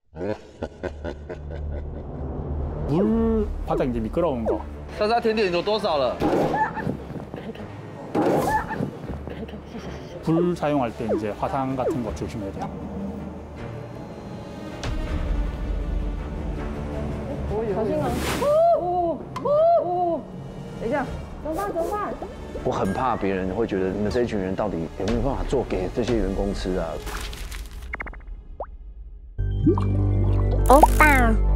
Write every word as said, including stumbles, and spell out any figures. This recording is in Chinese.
물 바닥 이제 미끄러운 거. 莎莎甜点有多少了？ 불 사용할 때 이제 화상 같은 거 조심해야 돼요. 小心哦！哦哦哦！等一下，怎么办？怎么办？ 我很怕别人会觉得你们这一群人到底有没有办法做给这些员工吃啊？ 欧巴。